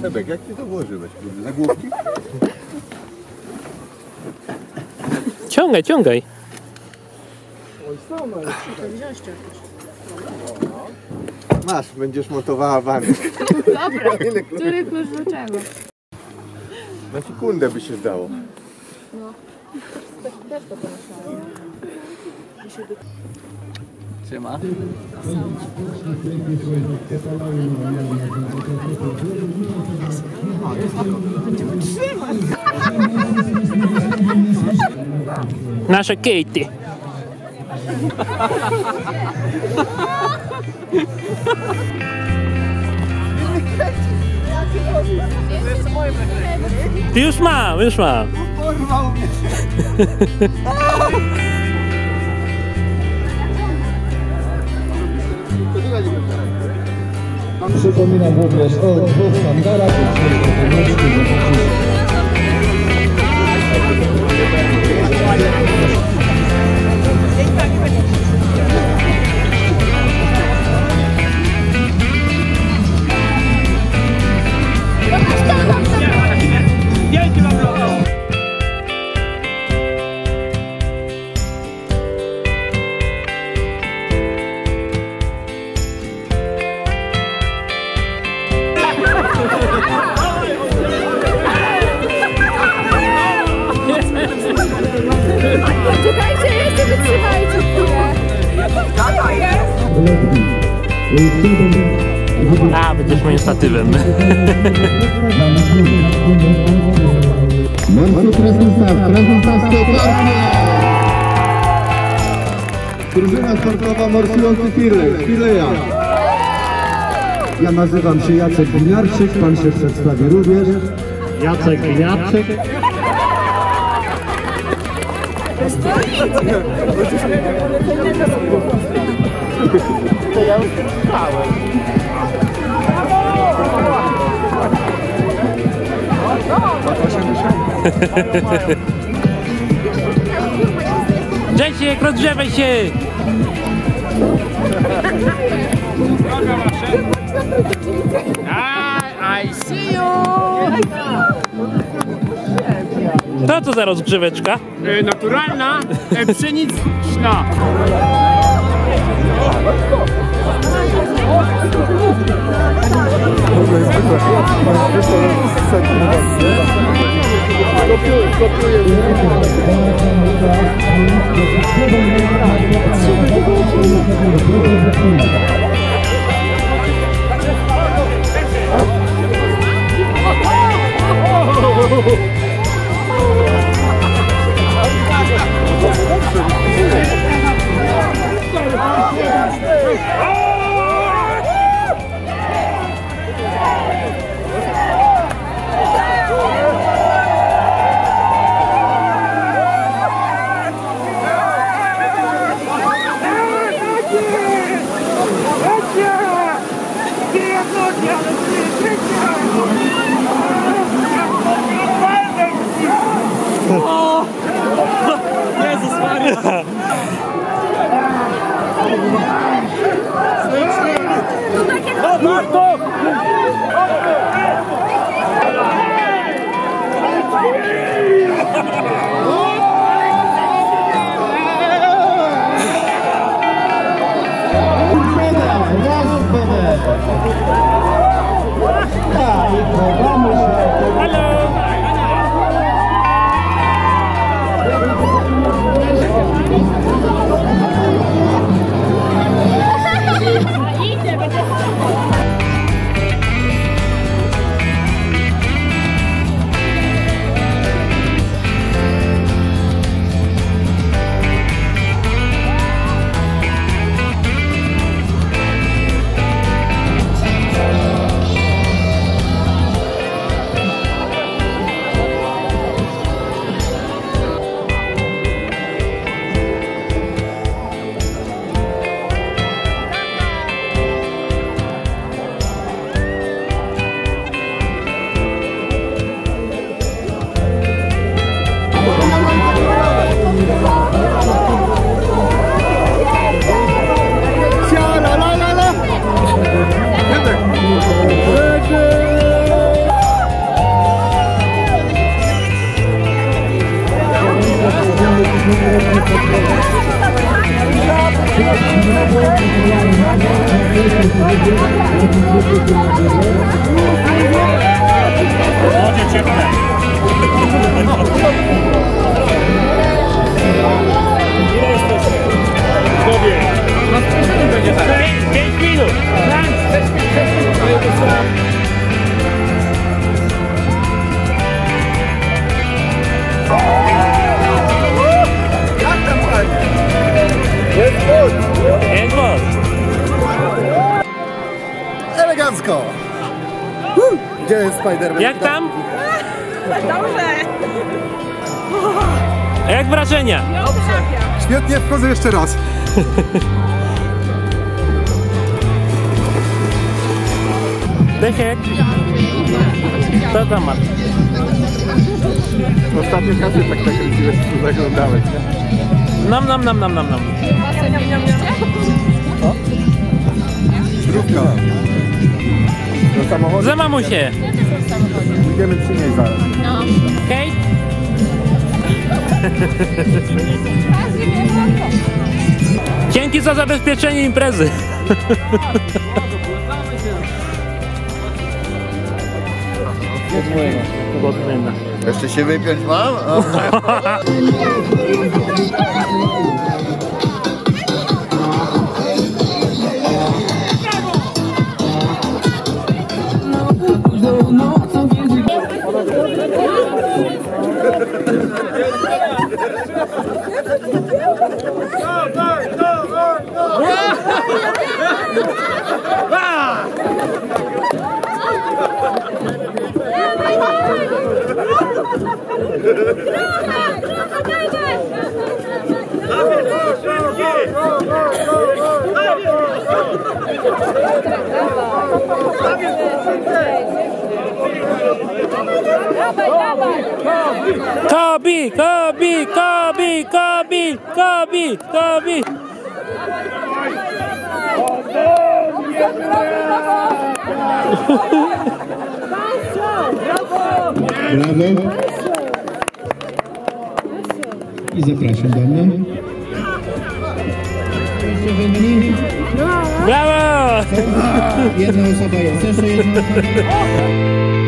Sebek, jak ty to włożyłeś? Zagłówki? Ciągaj, ciągaj. Masz, będziesz montowała wany. Dobra, który klucz do czego? Na sekundę by się zdało. No, też to pomyślałem. Siema. Nasza Katie. Już mam, już mam. Porwał mnie. Przypominam również o dwóch hangarach. Czekajcie, jeszcze wytrzymajcie chwilę. Co to jest? A, będziesz moim statywem. Morski Krasnostaw, drużyna sportowa morsujący Firleja. Ja nazywam się Jacek Gliniarczyk, pan się przedstawi również. Jacek Gliniarczyk. To ja już słuchałem. Grzesiek, rozgrzewaj się! I see you! To co za rozgrzeweczka? Naturalna, pszeniczna. Jezus Maria! Jest moc. Elegancko! Gdzie jest Spider-Man? Jak tam? Dobrze. Jak wrażenia? Świetnie, wchodzę jeszcze raz. Desiek. Co tam masz? Ostatnio kasy tak nakręciłeś, tu zaglądałeś, nie? Nam. Zdrówka. Do samochodu. Za mamusię. Idziemy przynieść zaraz. Okej? Dzięki za zabezpieczenie imprezy. Jeszcze się wypiąć mam? Kobi! Brawo. I zapraszam do mnie. Brawo! Jedna osoba jest, jeszcze jedna osoba.